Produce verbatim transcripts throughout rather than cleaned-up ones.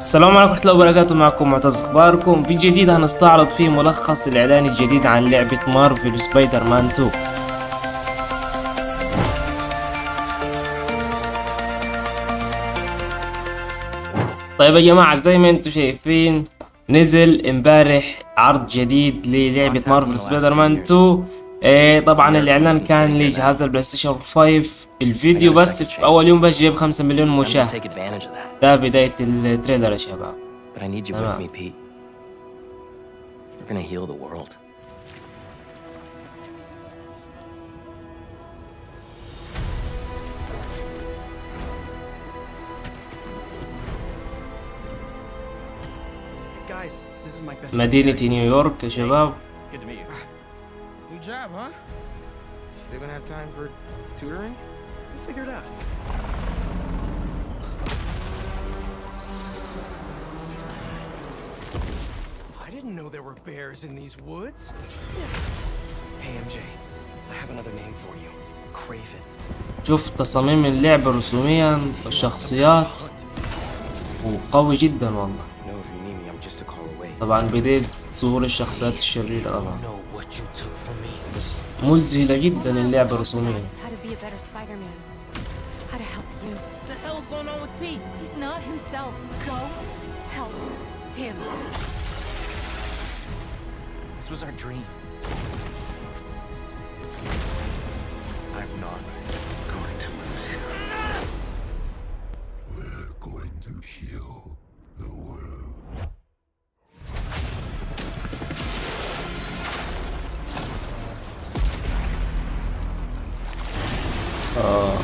السلام عليكم ورحمة الله وبركاته. معكم معتز. اخباركم؟ في جديد هنستعرض فيه ملخص الاعلان الجديد عن لعبة مارفل سبايدر مان تو. طيب يا جماعة، زي ما انتم شايفين نزل امبارح عرض جديد للعبة مارفل سبايدر مان تو. إيه طبعا الاعلان كان لجهاز البلاي ستيشن خمسة. الفيديو بس في اول يوم بس جايب خمسة مليون مشاهد. ده بداية التريلر يا شباب. But I need you with me, Pete. You're gonna heal the world. Guys, this is my best. مدينة نيويورك يا شباب. Good to meet you. New job, huh? Still gonna have time for tutoring? We'll figure it out. I didn't know there were bears in these woods. Hey M J, I have another name for you. Craven. شوف تصاميم اللعبة رسوميا والشخصيات وقوي جدا والله. No, if you need me, I'm just a call away. طبعا بداية ظهور الشخصيات الشريرة طبعا، Know what you took from me. بس مذهلة جدا اللعبة رسوميا. How to be a better Spider-Man. How to help you. What the hell is going on with Pete? He's not himself. Go help him. This was our dream. I'm not going to lose him. We're going to heal the world. آه.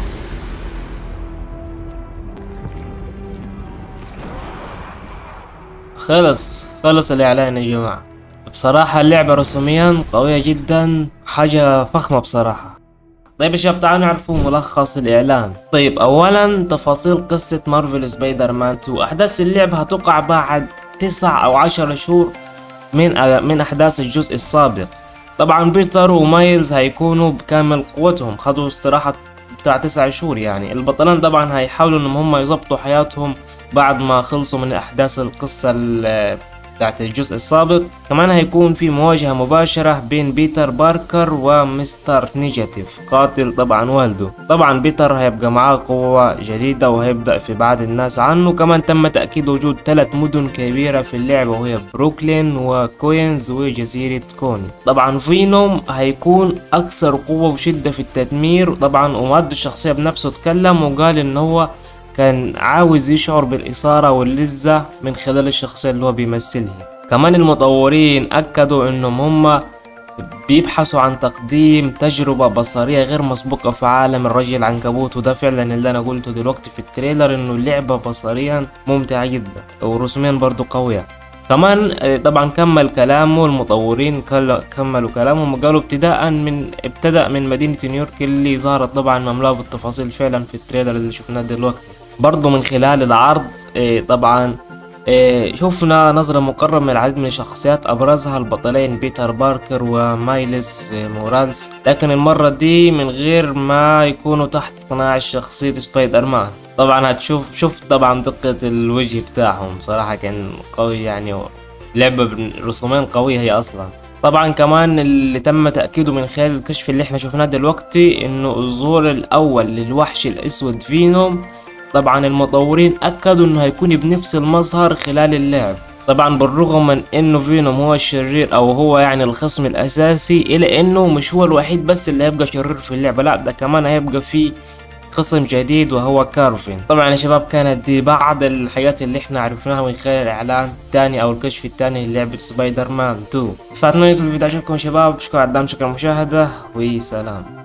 خلص خلص الإعلان يا جماعة. بصراحة اللعبة رسوميا قوية جدا، حاجة فخمة بصراحة. طيب يا شباب، تعالوا نعرفوا ملخص الإعلان. طيب أولا تفاصيل قصة مارفل سبايدر مان تو. أحداث اللعبة هتقع بعد تسع أو عشر شهور من من أحداث الجزء السابق. طبعا بيتر ومايلز هيكونوا بكامل قوتهم، خدوا استراحة بتاع تسع شهور. يعني البطلان طبعا هيحاولوا إنهم هم يظبطوا حياتهم بعد ما خلصوا من أحداث القصة بتاعت الجزء السابق. كمان هيكون في مواجهة مباشرة بين بيتر باركر ومستر نيجاتيف قاتل طبعا والده. طبعا بيتر هيبقى معاه قوة جديدة وهيبدأ في بعض الناس عنه. كمان تم تأكيد وجود ثلاث مدن كبيرة في اللعبة، وهي بروكلين وكوينز وجزيرة كوني. طبعا فينوم هيكون أكثر قوة وشدة في التدمير طبعا، ومادو الشخصية بنفسه اتكلم وقال إن هو كان عاوز يشعر بالإثارة واللذة من خلال الشخصية اللي هو بيمثلها. كمان المطورين أكدوا إنهم هم بيبحثوا عن تقديم تجربة بصرية غير مسبوقة في عالم الرجل العنكبوت، وده فعلا اللي أنا قلته دلوقتي في التريلر، إنه اللعبة بصريا ممتعة جدا ورسميا برضو قوية. كمان طبعا كمل كلامه المطورين، كملوا كلامهم وقالوا ابتداء من ابتدأ من مدينة نيويورك اللي ظهرت طبعا مملوءة بالتفاصيل فعلا في التريلر اللي شفناه دلوقتي. برضو من خلال العرض طبعا شوفنا نظرة مقربة من العديد من الشخصيات، أبرزها البطلين بيتر باركر ومايلز مورالز، لكن المرة دي من غير ما يكونوا تحت قناع شخصية سبايدر مان. طبعا هتشوف شوف طبعا دقة الوجه بتاعهم، صراحة كان قوي يعني، لعبة رسومين قوية هي أصلا. طبعا كمان اللي تم تأكيده من خلال الكشف اللي احنا شفناه دلوقتي إنه الظهور الأول للوحش الأسود فينوم، طبعا المطورين أكدوا إنه هيكون بنفس المظهر خلال اللعب. طبعا بالرغم من إنه فينوم هو الشرير أو هو يعني الخصم الأساسي، إلا إنه مش هو الوحيد بس اللي هيبقى شرير في اللعبة، لا ده كمان هيبقى فيه خصم جديد وهو كارفين. طبعا يا شباب كانت دي بعض الحاجات اللي احنا عرفناها من خلال الاعلان الثاني او الكشف الثاني للعبة سبايدر مان تو. فاتمنى يكون الفيديو عجبكم يا شباب، شكرا على الدعم، شكرا على المشاهدة وسلام.